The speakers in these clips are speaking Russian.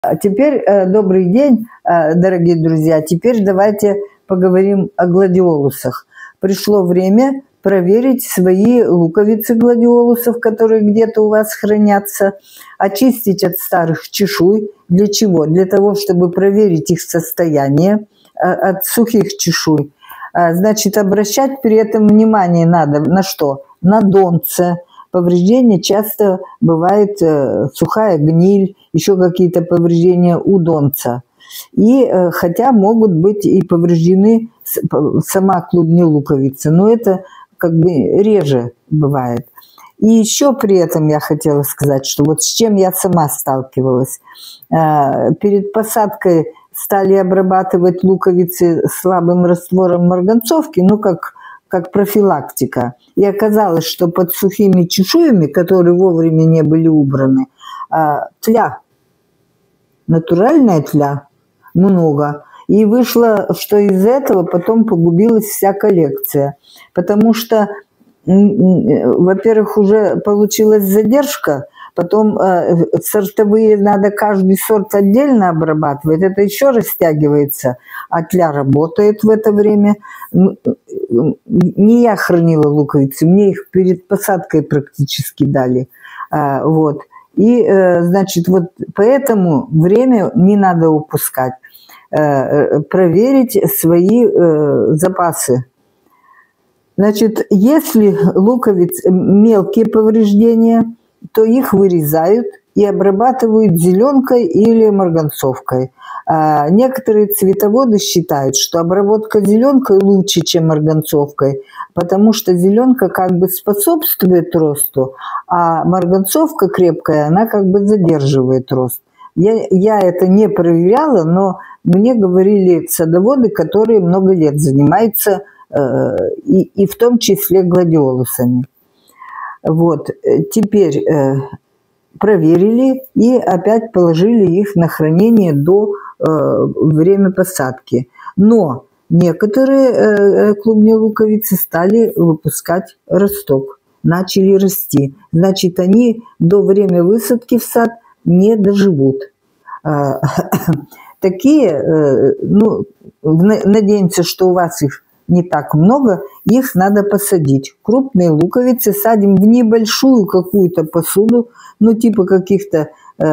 А теперь добрый день, дорогие друзья. Теперь давайте поговорим о гладиолусах. Пришло время проверить свои луковицы гладиолусов, которые где-то у вас хранятся, очистить от старых чешуй. Для чего? Для того, чтобы проверить их состояние от сухих чешуй. Значит, обращать при этом внимание надо на что? На донце. Повреждения часто бывает сухая гниль, еще какие-то повреждения у донца. И хотя могут быть и повреждены сама клубни луковицы, но это как бы реже бывает. И еще при этом я хотела сказать, что вот с чем я сама сталкивалась. Перед посадкой стали обрабатывать луковицы слабым раствором марганцовки, ну как профилактика. И оказалось, что под сухими чешуями, которые вовремя не были убраны, тля, натуральная тля, много. И вышло, что из этого потом погубилась вся коллекция. Потому что, во-первых, уже получилась задержка, потом сортовые надо каждый сорт отдельно обрабатывать, это еще растягивается, а тля работает в это время. Не я хранила луковицы, мне их перед посадкой практически дали. Вот. И, значит, вот поэтому время не надо упускать. Проверить свои запасы. Значит, если луковиц мелкие повреждения, то их вырезают и обрабатывают зеленкой или марганцовкой. Некоторые цветоводы считают, что обработка зеленкой лучше, чем марганцовкой, потому что зеленка как бы способствует росту, а марганцовка крепкая, она как бы задерживает рост. Я это не проверяла, но мне говорили садоводы, которые много лет занимаются, и в том числе гладиолусами. Вот, теперь проверили и опять положили их на хранение до времени посадки. Но некоторые клубни луковицы стали выпускать росток, начали расти. Значит, они до времени высадки в сад не доживут. Такие, ну, надеемся, что у вас их не так много, их надо посадить. Крупные луковицы садим в небольшую какую-то посуду, ну типа каких-то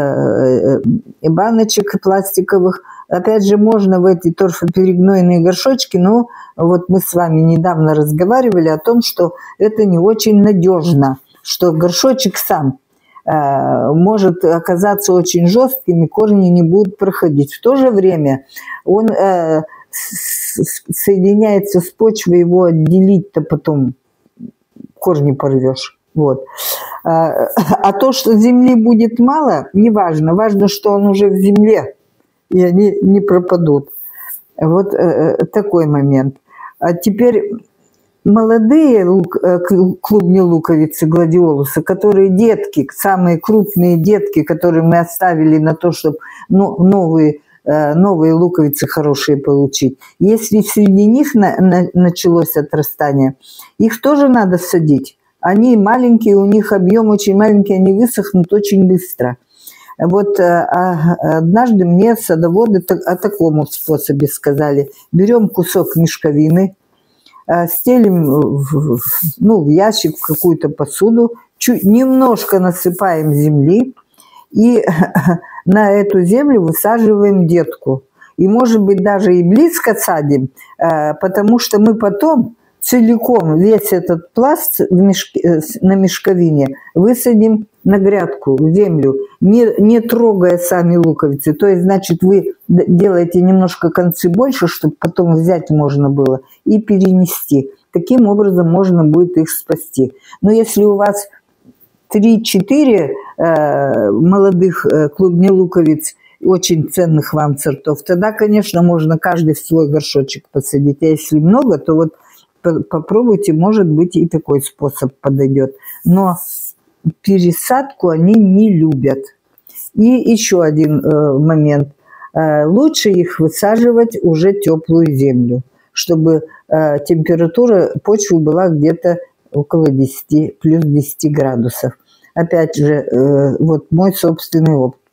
баночек пластиковых. Опять же, можно в эти торфоперегнойные горшочки, но вот мы с вами недавно разговаривали о том, что это не очень надежно, что горшочек сам может оказаться очень жестким, и корни не будут проходить. В то же время он соединяется с почвой, его отделить-то потом корни порвешь. Вот. А то, что земли будет мало, не важно. Важно, что он уже в земле, и они не пропадут. Вот такой момент. А теперь молодые клубни луковицы гладиолуса, которые детки, самые крупные детки, которые мы оставили на то, чтобы новые луковицы хорошие получить. Если среди них началось отрастание, их тоже надо садить. Они маленькие, у них объем очень маленький, они высохнут очень быстро. Вот однажды мне садоводы о таком способе сказали. Берем кусок мешковины, стелим в ящик, в какую-то посуду, немножко насыпаем земли и на эту землю высаживаем детку. И, может быть, даже и близко садим, потому что мы потом целиком весь этот пласт на мешковине высадим на грядку, в землю, не трогая сами луковицы. То есть, значит, вы делаете немножко концы больше, чтобы потом взять можно было и перенести. Таким образом можно будет их спасти. Но если у вас 3-4 молодых клубней луковиц, очень ценных вам сортов, тогда, конечно, можно каждый в свой горшочек посадить. А если много, то вот попробуйте, может быть, и такой способ подойдет. Но пересадку они не любят. И еще один момент. Лучше их высаживать уже теплую землю, чтобы температура почвы была где-то около 10, плюс 10 градусов. Опять же, вот мой собственный опыт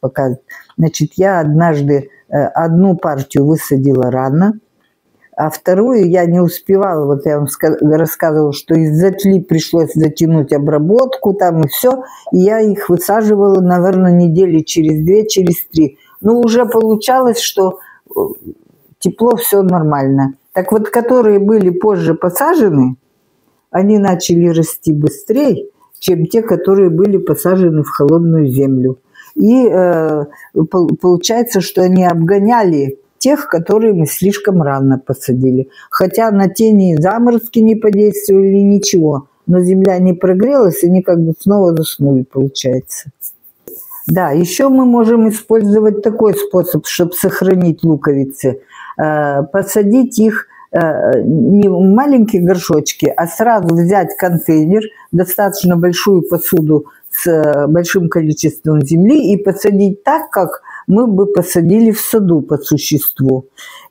показывать. Значит, я однажды одну партию высадила рано, а вторую я не успевала. Вот я вам рассказывала, что из-за тли пришлось затянуть обработку там и все. И я их высаживала, наверное, недели через 2, через 3. Ну, уже получалось, что тепло, все нормально. Так вот, которые были позже посажены, они начали расти быстрее, чем те, которые были посажены в холодную землю. И получается, что они обгоняли тех, которые мы слишком рано посадили. Хотя на тени заморозки не подействовали, ничего. Но земля не прогрелась, и они как бы снова заснули, получается. Да, еще мы можем использовать такой способ, чтобы сохранить луковицы. Посадить их не в маленькие горшочки, а сразу взять контейнер, достаточно большую посуду с большим количеством земли и посадить так, как мы бы посадили в саду по существу,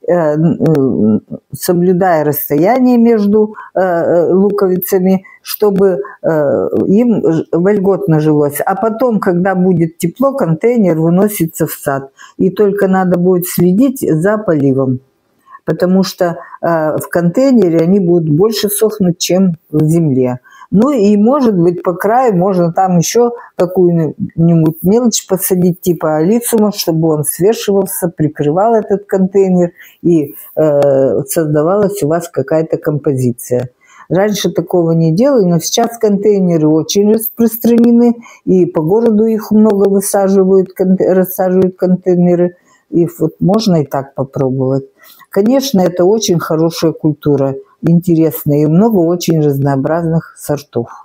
соблюдая расстояние между луковицами, чтобы им вольготно жилось. А потом, когда будет тепло, контейнер выносится в сад. И только надо будет следить за поливом, потому что в контейнере они будут больше сохнуть, чем в земле. Ну и, может быть, по краю можно там еще какую-нибудь мелочь посадить, типа алицума, чтобы он свешивался, прикрывал этот контейнер, и создавалась у вас какая-то композиция. Раньше такого не делали, но сейчас контейнеры очень распространены, и по городу их много рассаживают контейнеры, и вот можно и так попробовать. Конечно, это очень хорошая культура, интересная, и много очень разнообразных сортов.